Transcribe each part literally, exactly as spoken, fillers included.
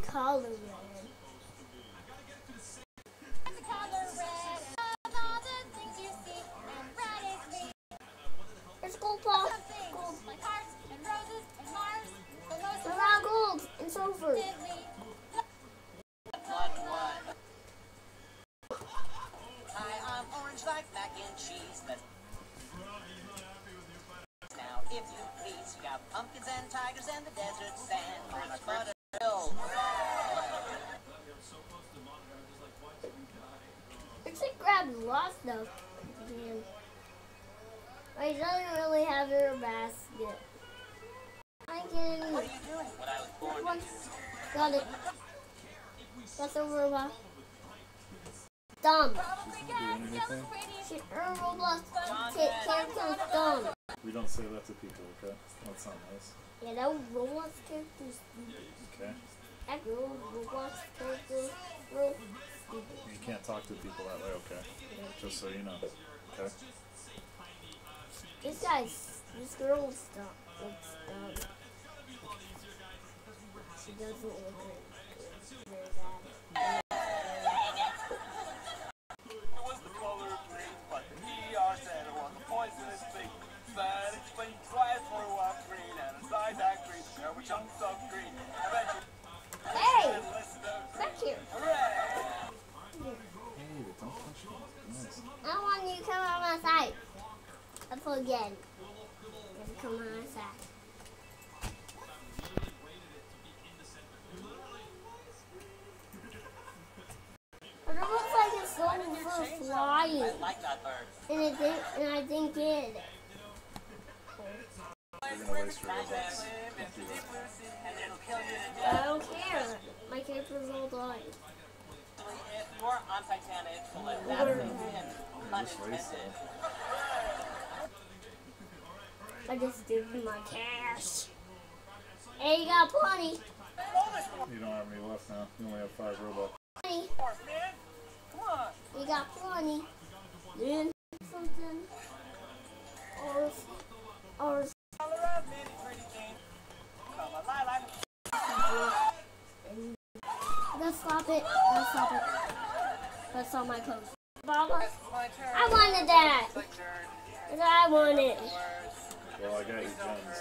color red? The color red of all the things you see, and red is me. It's gold ball. Some things like hearts and roses and Mars, but most What about gold and silver? importantly, Hi, I'm orange like mac and cheese. But now, if you please, you got pumpkins and tigers and the desert sand. Where's Butterfield? Looks like grabs lots of stuff. Man. But he doesn't really have your basket. I can. What are you doing? What I was born One. to do. Got it. What's the robot? Dumb. Shit, her robot character is dumb. We don't say that to people, okay? That's not nice. Yeah, that robot character is stupid. Okay? That girl robot character is real stupid. You can't talk to people that way, okay? Just so you know. Okay? This guy's, this girl's dumb. Looks dumb. She doesn't look very, very bad. It was the color green, but the E R said it was a poisonous thing. That explains why it's for what green, and inside that green there were chunks of green. Eventually, Hey! listen to Back here. hooray! Hey, but don't touch me. Nice. I want you to come on my side. Up again. Just come on my side. But it looks like it's going for flying. I like that bird. And it did, and I didn't get it. You're gonna waste your robots. Don't do that. And it'll kill you to I death. don't care. My character's all died. If you're on Titanic, so let that sink in. Pun Just waste intended. it. I just gave you my cash. Hey, you got plenty. You don't have any left now. You only have five robots. Plenty. Man, come on! You got plenty. Then something. Or, or. Color up, Minnie, pretty king. Come alive, I'm Let's stop it. Let's stop it. Let's stop my code. Baba, my turn. I wanted that. My turn. Cause I want it. Well, I got you gems.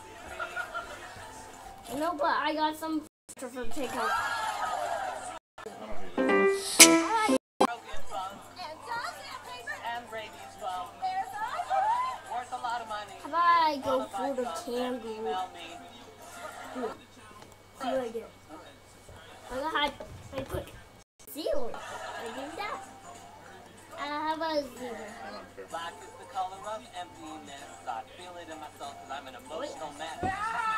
No, but I got some for takeout. I don't need it. Broken bones and rabies bones. Worth a lot of money. How about I go for the kangaroo? Email me. See what I get. I got I put zero. I do that. I have a zero. I don't care. Black is the color of emptiness. I feel it in myself because I'm an emotional mess.